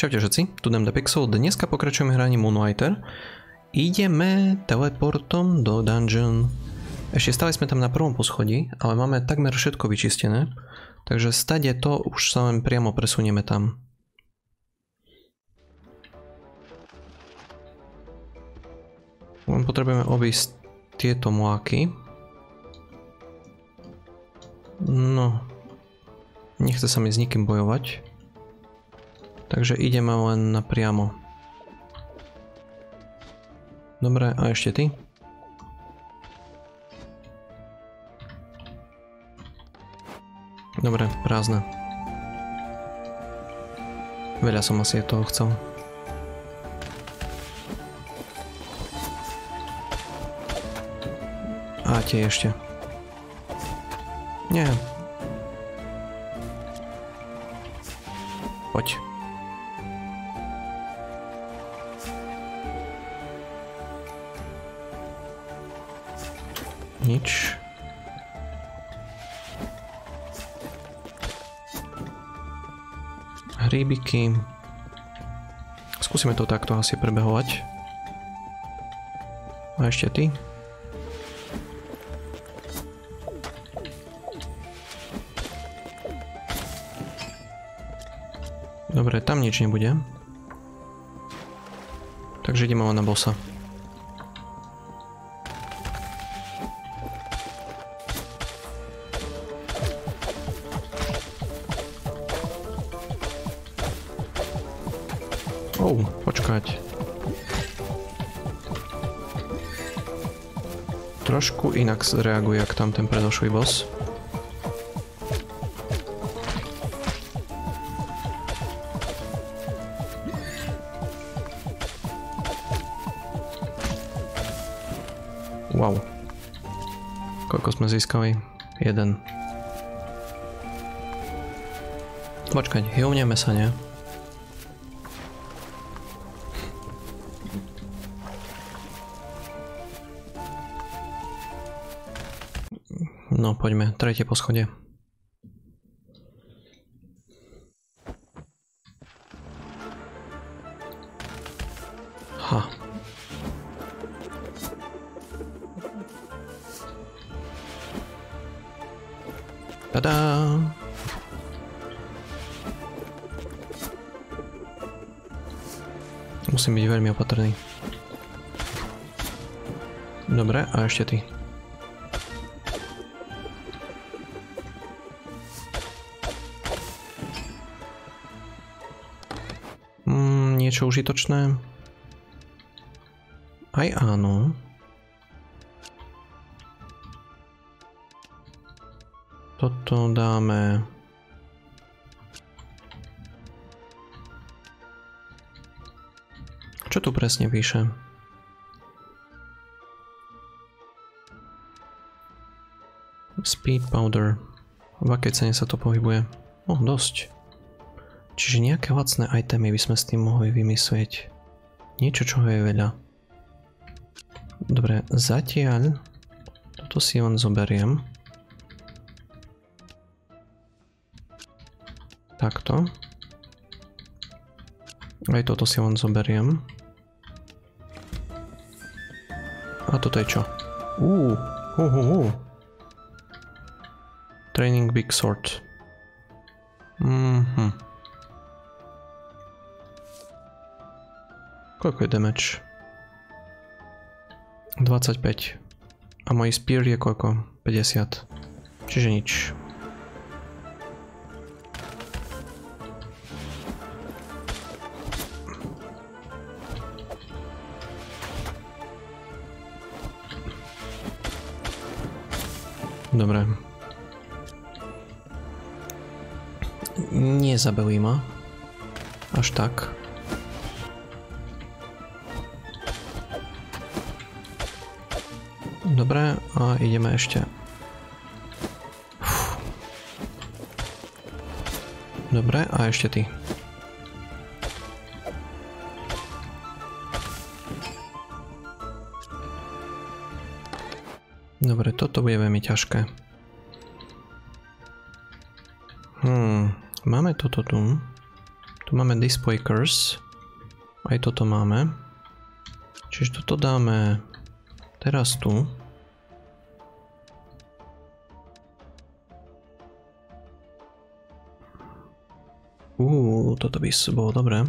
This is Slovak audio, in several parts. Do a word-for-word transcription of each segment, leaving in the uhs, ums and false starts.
Čaute všetci, tu DemDePixel, dneska pokračujeme hraním Moonlighter. Ideme teleportom do dungeon. Ešte stále sme tam na prvom poschodí, ale máme takmer všetko vyčistené. Takže stade to už sa len priamo presunieme tam. Len potrebujeme obísť tieto mláky. No, nechce sa mi s nikým bojovať. Takže ideme len napriamo. Dobre, a ešte ty? Dobre, prázdne. Veľa som asi toho chcel. A tie ešte. Nie. Poď. Nič. Hríbiky. Skúsime to takto asi prebehovať. A ešte ty. Dobre, tam nič nebude. Takže ideme na bossa. Oh, počkať. Trošku inak reaguje, ak tam ten predošlý boss. Wow. Koľko sme získali? Jeden. Počkať, hývneme sa, nie? No, poďme. Tretie poschodie. Ha. Tada! Musím byť veľmi opatrný. Dobre, a ešte ty. Mm, niečo užitočné? Aj áno. Toto dáme... Čo tu presne píše? Speed powder. V akej cene sa to pohybuje? O, dosť. Čiže nejaké lacné itemy by sme s tým mohli vymyslieť. Niečo, čoho je veľa. Dobre, zatiaľ toto si len zoberiem. Takto. Aj toto si len zoberiem. A toto je čo? Uuu, uhuhu. Training Big Sword. Mhm. Koľko je damage? dvadsaťpäť. A môj spear je koľko? päťdesiat. Čiže nič. Dobre. Nezabaví ma. Až tak. Dobre, a ideme ešte. Uf. Dobre, a ešte ty. Dobre, toto bude veľmi ťažké. Hmm, máme toto tu. Tu máme display curse. Aj toto máme. Čiže toto dáme teraz tu. Uuu, toto by bolo dobré.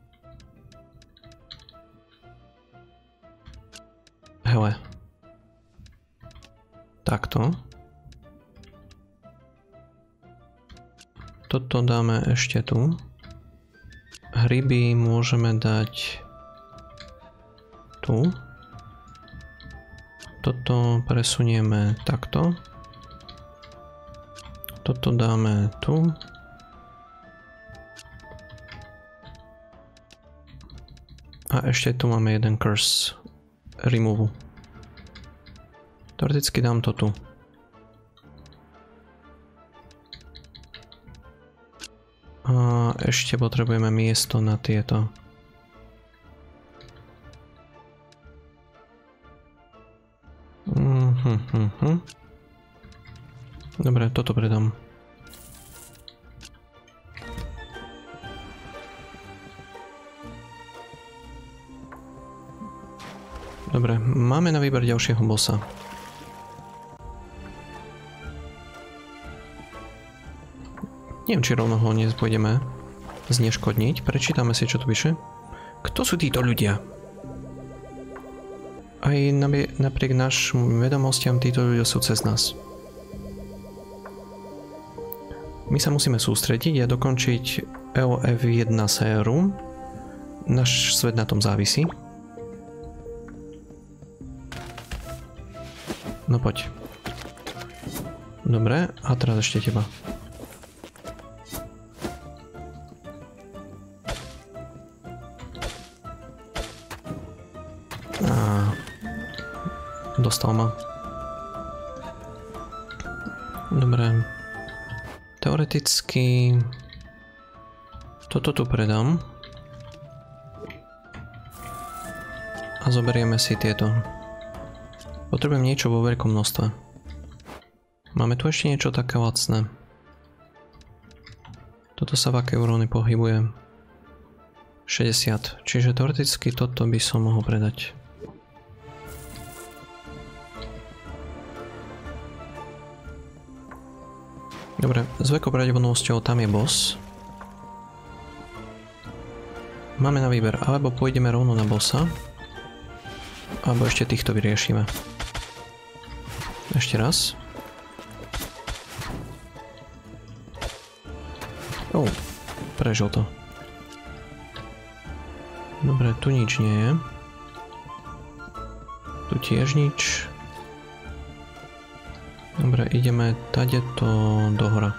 Hele. Takto. Toto dáme ešte tu. Hryby môžeme dať tu. Toto presunieme takto. Toto dáme tu. A ešte tu máme jeden curse remove. Teoreticky dám to tu. A ešte potrebujeme miesto na tieto. Mhm. Dobre, toto predám. Dobre, máme na výber ďalšieho bossa. Neviem, či rovno ho dnes pôjdeme zneškodniť. Prečítame si, čo tu píše. Kto sú títo ľudia? Aj napriek našim vedomostiam títo ľudia sú cez nás. My sa musíme sústrediť a dokončiť E O F jeden séru. Náš svet na tom závisí. No poď. Dobre, a teraz ešte teba. Á, dostal ma. Dobre. Teoreticky toto tu predám. A zoberieme si tieto. Potrebujem niečo vo veľkom množstve. Máme tu ešte niečo také lacné. Toto sa v akej úrovni pohybuje? šesťdesiat. Čiže teoreticky toto by som mohol predať. Dobre, s veľkou pravdepodobnosťou tam je boss. Máme na výber, alebo pôjdeme rovno na bossa, alebo ešte týchto vyriešime. Ešte raz. Oh, prežil to. Dobre, tu nič nie je. Tu tiež nič. Dobre, ideme tadeto dohora.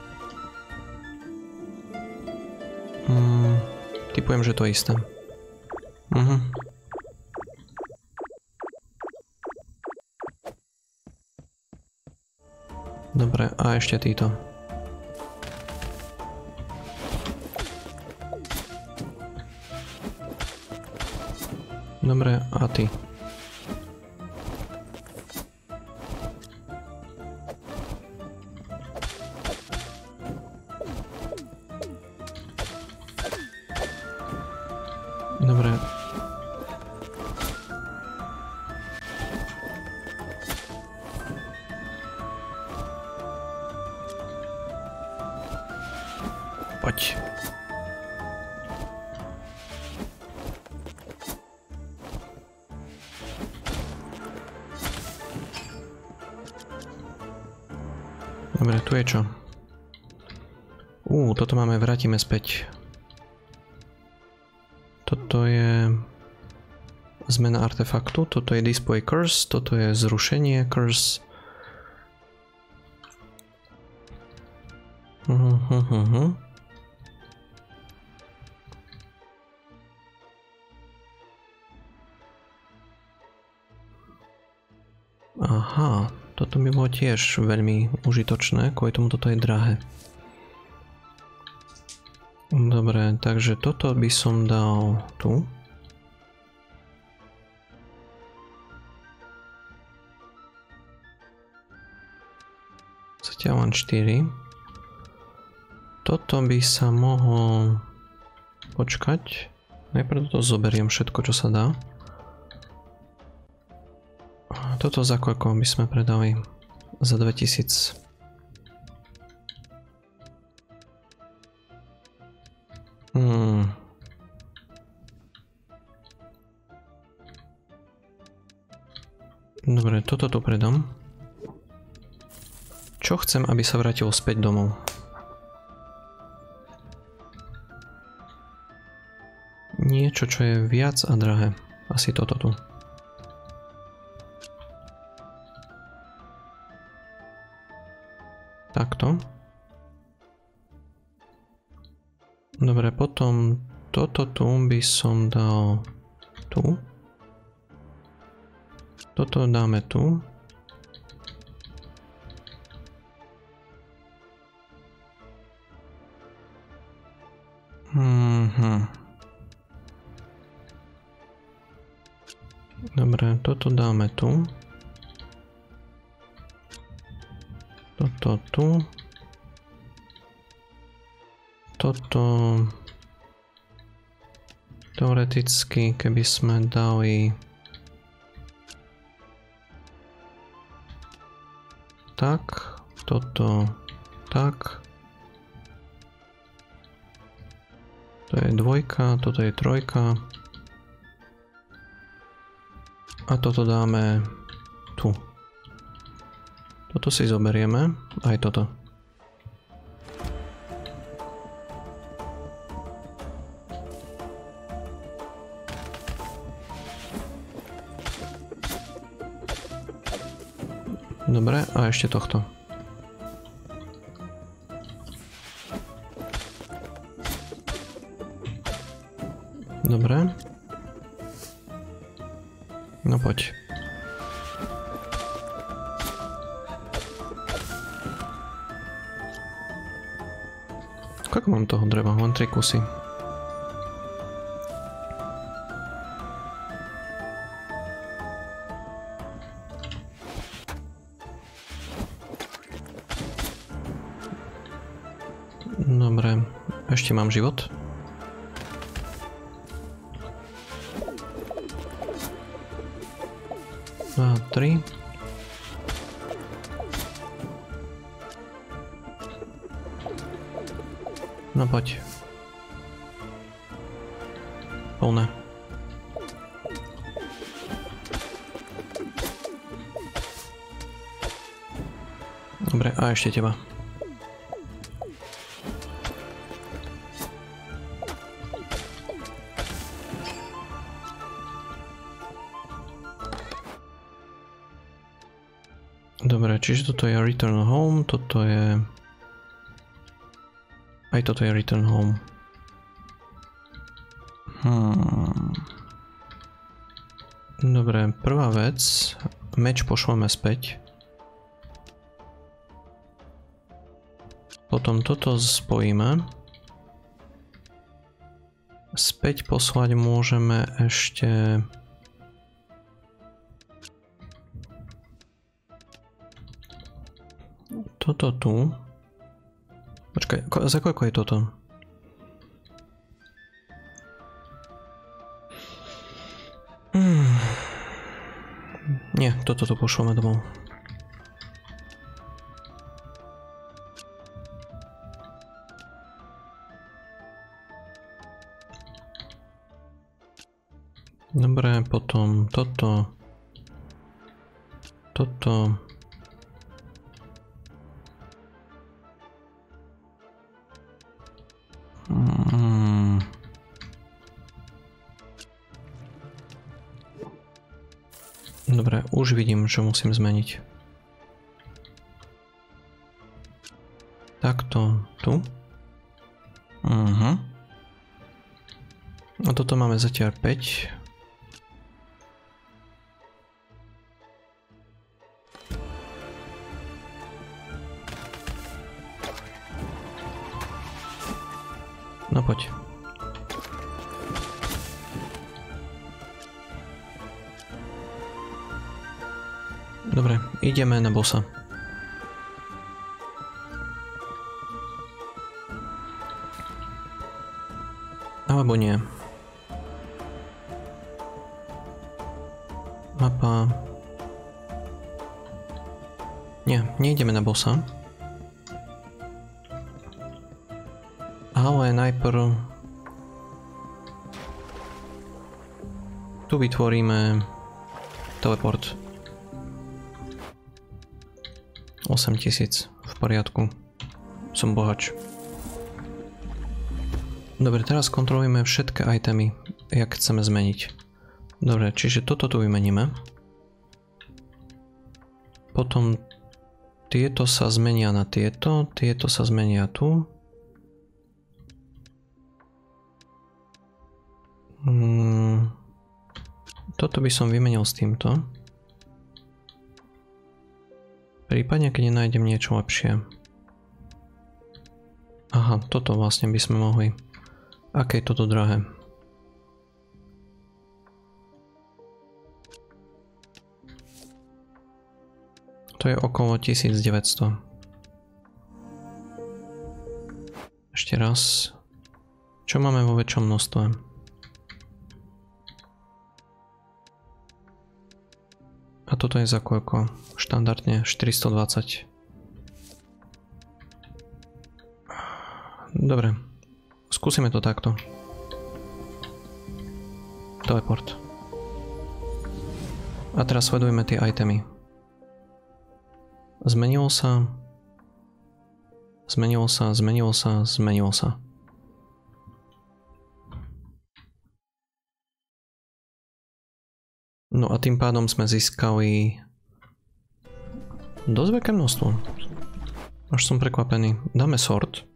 Hmm, typujem, že to isté. Mhm. Dobre, a ešte títo. Dobre, a ty. Dobre. Poď. Dobre, tu je čo? Uuu, toto máme, vrátime späť. Toto je zmena artefaktu, toto je display curse, toto je zrušenie curse. Uh, uh, uh, uh. Aha, toto by bolo tiež veľmi užitočné, kvôli tomu toto je drahé. Dobre, takže toto by som dal tu. Zatiaľ len štyri. Toto by sa mohol počkať. Najprv to zoberiem všetko, čo sa dá. Toto za koľko by sme predali? Za dvetisíc. Hmm. Dobre, toto tu predám. Čo chcem, aby sa vrátilo späť domov? Niečo, čo je viac a drahé. Asi toto tu. Takto. Dobre, potom toto tu by som dal tu. Toto dáme tu. Mhm. Dobre, toto dáme tu. Toto tu. Toto teoreticky, keby sme dali tak, toto tak. To je dvojka, toto je trojka. A toto dáme tu. Toto si zoberieme, aj toto. Dobre, a ešte tohto. Dobre. No poď. Koľko mám toho dreva? Len tri kusy. Dobre, ešte mám život. Dva, tri. No poď. Plné. Dobre, a ešte teba. Dobre, čiže toto je return home, toto je... Aj toto je return home. Hmm. Dobre, prvá vec, meč pošleme späť. Potom toto spojíme. Späť poslať môžeme ešte... Toto tu. Počkaj, za koľko je toto? Hmm. Nie, toto tu pošleme domov. Dobre, potom toto. Toto. Hmm. Dobre, už vidím, čo musím zmeniť. Takto tu. Uh-huh. A toto máme zatiaľ päť. No poď. Dobre, ideme na bossa. A Alebo nie. Mapa. Nie, nejdeme na bossa. Ale najprv tu vytvoríme teleport. osem tisíc, v poriadku. Som bohač. Dobre, teraz kontrolujeme všetky itemy, jak chceme zmeniť. Dobre, čiže toto tu vymeníme. Potom tieto sa zmenia na tieto, tieto sa zmenia tu. Hmm. Toto by som vymenil s týmto. Prípadne, keď nenájdem niečo lepšie. Aha, toto vlastne by sme mohli. Aké je toto drahé? To je okolo tisícdeväťsto. Ešte raz. Čo máme vo väčšom množstve? A toto je za koľko? Štandardne štyristodvadsať. Dobre. Skúsime to takto. Teleport. A teraz sledujeme tie itemy. Zmenilo sa. Zmenilo sa, zmenilo sa, zmenilo sa. No a tým pádom sme získali dosť veľké množstvo. Až som prekvapený. Dáme sort.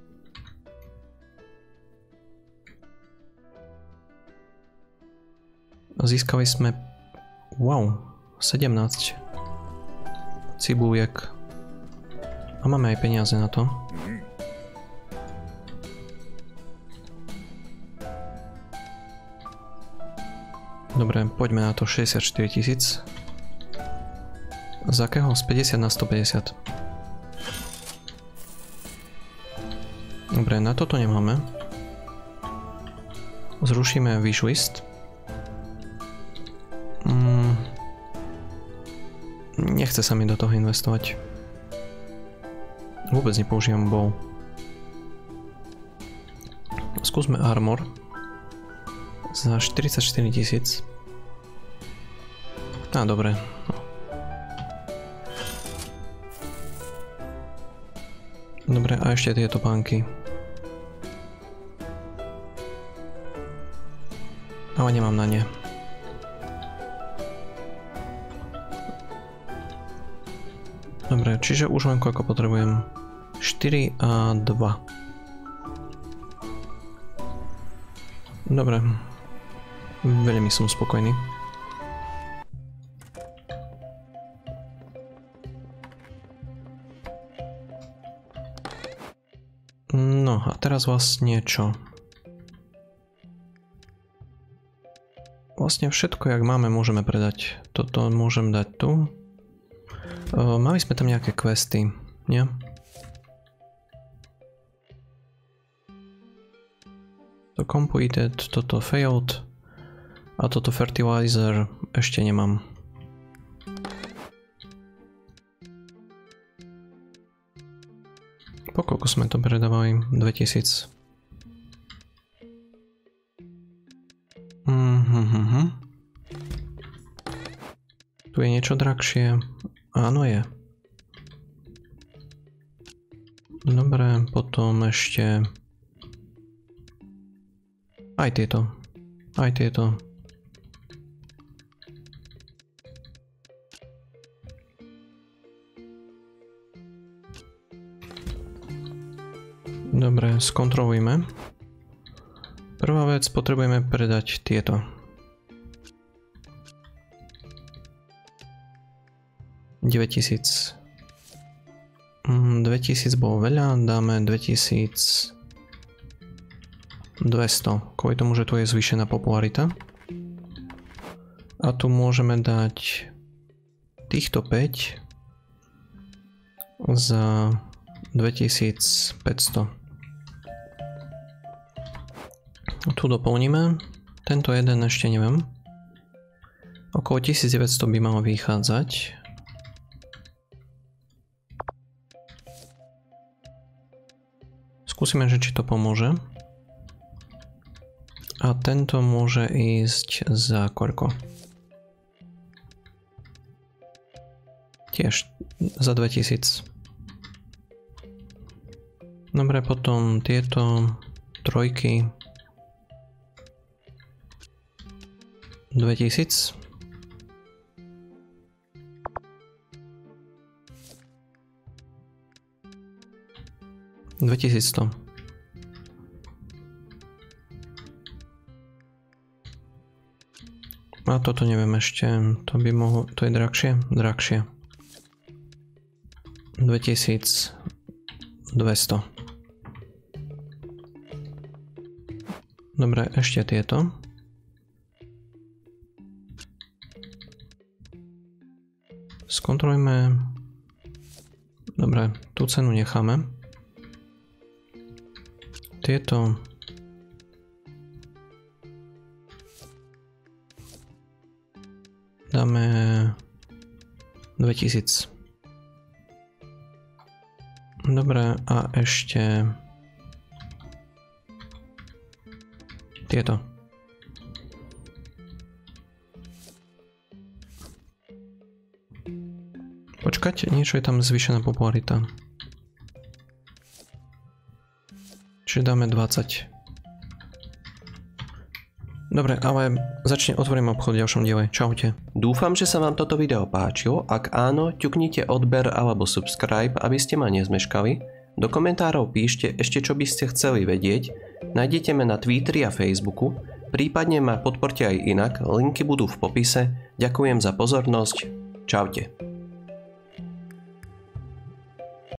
Získali sme wow, sedemnásť cibuliek. A máme aj peniaze na to. Dobre, poďme na to. šesťdesiatštyri tisíc. Z akého? Z päťdesiat na stopäťdesiat. Dobre, na toto nemáme. Zrušíme wishlist. Mm. Nechce sa mi do toho investovať. Vôbec nepoužívam bow. Skúsme armor. Za štyridsaťštyri tisíc. Á, dobre. Dobre, a ešte tieto pánky. Ale nemám na ne. Dobre, čiže už len koľko potrebujem. štyri a dva. Dobre. Veľmi som spokojný. No a teraz vlastne čo? Vlastne všetko, jak máme, môžeme predať. Toto môžem dať tu. Uh, mali sme tam nejaké questy, nie? To completed, toto failed a toto fertilizer ešte nemám. Po koľko sme to predávali? dvetisíc. Mm-hmm. Tu je niečo drahšie. Áno je. Dobre, potom ešte aj tieto. Aj tieto. Dobre, skontrolujme. Prvá vec, potrebujeme predať tieto. deväťtisíc. dvetisíc bolo veľa, dáme dvetisícdvesto. Kvôli tomu, že tu je zvýšená popularita. A tu môžeme dať týchto päť za dvetisícpäťsto. Tu doplníme. Tento jeden ešte neviem. Okolo tisícdeväťsto by malo vychádzať. Skúsime, že či to pomôže. A tento môže ísť za koľko? Tiež za dvetisíc. Dobre, potom tieto trojky. dvetisíc. dvetisícsto. A toto neviem ešte, to by mohlo, to je drahšie? Drahšie. dvetisícdvesto. Dobre, ešte tieto. Skontrolujme. Dobre, tú cenu necháme. Tieto dáme dvetisíc. Dobre, a ešte tieto. Počkať, niečo je tam zvýšená popularita. Čiže dáme dvadsať. Dobre, ale začne, otvorím obchod v ďalšom diele. Čaute. Dúfam, že sa vám toto video páčilo. Ak áno, ťuknite odber alebo subscribe, aby ste ma nezmeškali. Do komentárov píšte ešte, čo by ste chceli vedieť. Nájdete ma na Twitteri a Facebooku. Prípadne ma podporte aj inak. Linky budú v popise. Ďakujem za pozornosť. Čaute.